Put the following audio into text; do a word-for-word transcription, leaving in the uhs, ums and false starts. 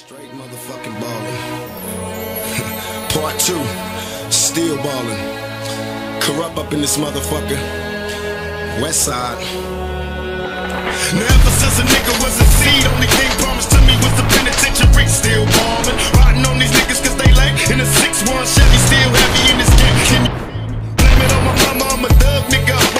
Straight motherfucking ballin'. Part two, still ballin'. Corrupt up in this motherfucker. West side. Now ever since a nigga was a seed, only thing promised to me was the penitentiary. Still ballin', riding on these niggas cause they lame. In a six one Chevy, still heavy in this game. Can you blame it on my mama? I'm a thug nigga.